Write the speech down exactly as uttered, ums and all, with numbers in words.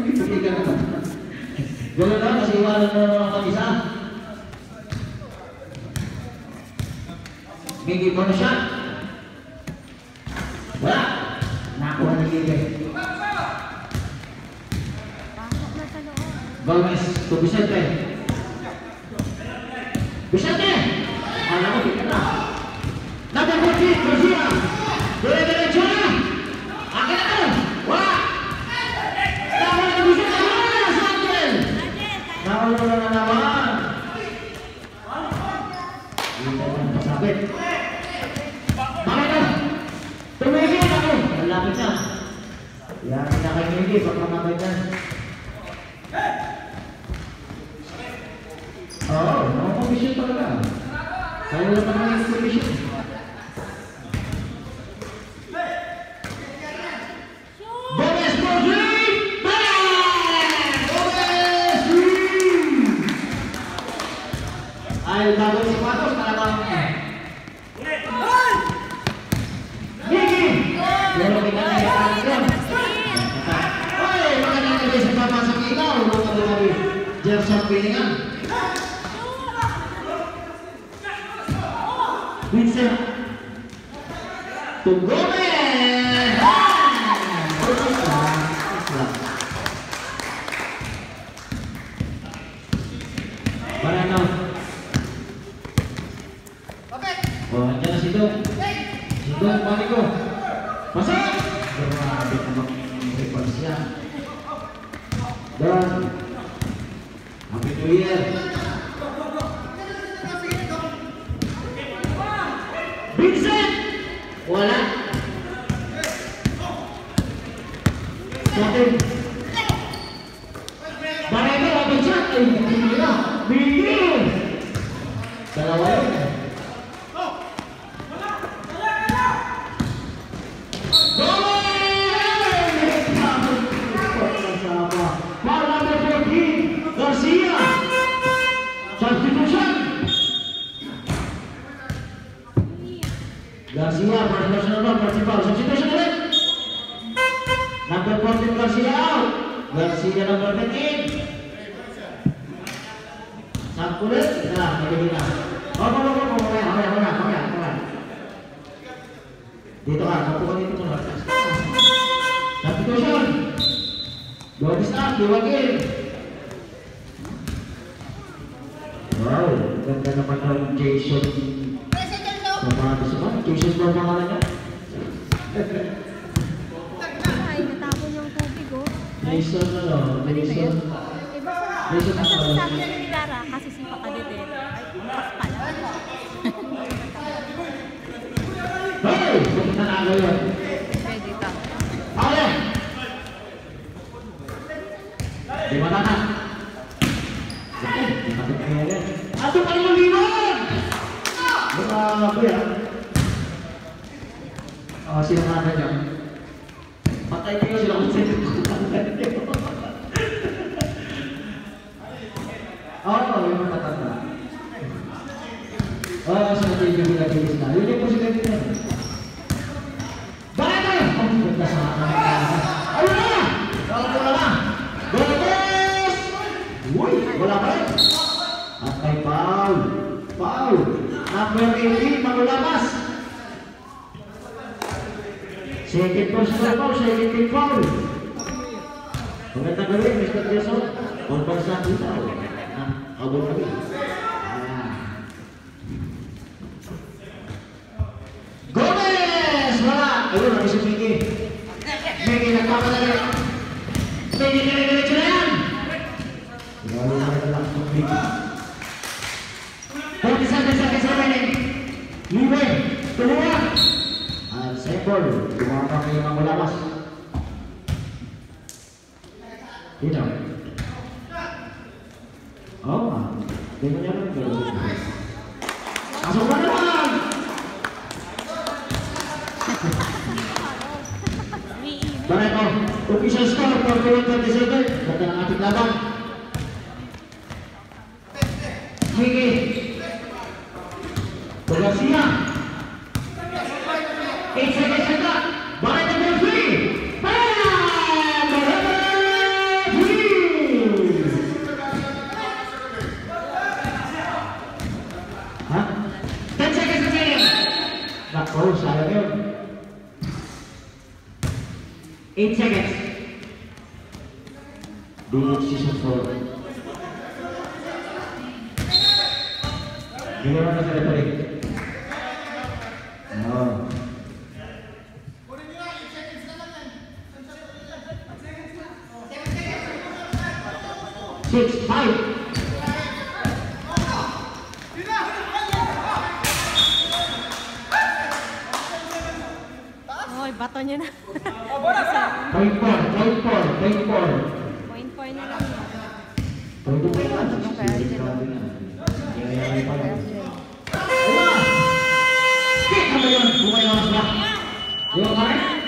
Hindi ka naman. Gano'n lang, kasi iwanan mo naman ang isa. Bigay mo na siya. Wala. Nakuha na Gigi. Gomez, to Vicente. Vicente! Alam mo, kita na. Nagpapagpit, Garcia! Dire-diretso na! Akin na to! Wala! Nakuha na Vicente! Nakuha na sa akin! Nakuha na naman! Hindi na pasapit. Bakit na? Tumigil ako! Malapit na. Yan na kay Gigi, pagpamamay na. Oo, nakakomisyon talaga. Kaya wala pa naman yung komisyon. Gomez for three! Bang! Gomez three! Ay, bago si Patos, talagang... Gigi! Pero kita na yung panggang. Ay, magandang gabi sa papasok ikaw. Magandang gabi. Gerson Pilingan. Vincent to Gomez! Barano. Oh, andyan na si Dong. Si Dong, balik ko. Pasok! Grabe naman yung reports niya. Dong. Happy New Year. Vincent! Wala. Satin. Barano, abang siya. Ay, hindi na. Bigil! Dalawa yun. Garcia! Substitution! Garcia, first person number, principal. Substitution ulit! Number fourteen, Garcia out! Garcia, number fifteen. Sampu ulit. Nah, magiging na. Oh, oh, oh, oh, mamaya, mamaya, mamaya, mamaya, mamaya. Dito ka, sampu ka dito muna. Substitution! Gomez na, Kiwagin! Wow, ganda naman ng Jason. Namado sa mga, Jason ba ang pangalan niya? Ay, natapon yung tubig, oh. Jason, ano? Jason. Jason, Basta ano? sabi na ni Dara, kasi sipa ka din eh. Ay, bukas pala. Hey! Pupunta na ako yun. Pwede ka. Pake! Di ba na? Okay, di ba na kaya yan? Ato pa rin yung limon! Grabe ah. Ah, sino nga na niya? Patay kayo sila kung sino patay kayo. Oo, yung matatanda. Oo, sila kayo yung pinag-ilis na. Yun yung positive nila. Bakit kayo? Ang ganda sa mga kanina. Ayun na! Bakit wala na? Gomez! Uy, wala pa rin. At may foul. Foul. Number eighteen, Manulamas. Second personal foul, second team foul. Magandang gawin, Mister Jason. Pagbansang itaw. Abu Dhabi. Gomez! Wala! Ayun, ang isang Miki. Miki, nagpapadali. Miki, kare-diretso na yan! Gawin na lang ang Miki. forty-seven seconds remaining. Libre, tuluwa. At second, tumama kayo ng Manulamas. Dito. Oh, di mo niya rin gawin. Pasok na naman! Barreto, official score, forty-one twenty-seven. Ganda ng ating laban. Miki. Garcia. eight seconds na. Barreto for three. Bam! Barreto! eight seconds. Big season four. Ginawa na sa referee. No. Six, five. Oy, bato niya na. Point four, point four, point four. Point four na lang. Point four lang. Ano kaya dyan? Yan pa lang. Uma! Skip naman yun. Bumay naman sila. Di ba kaya?